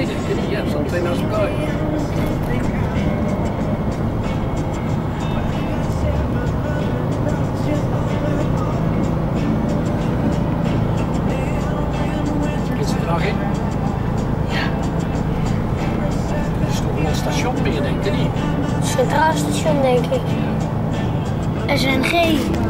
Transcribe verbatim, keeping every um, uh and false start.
weet ik niet, ja, something else going. Is er nog in? Ja. Het is toch wel een station meer, denk ik niet? Centraal station, denk ik. S N G.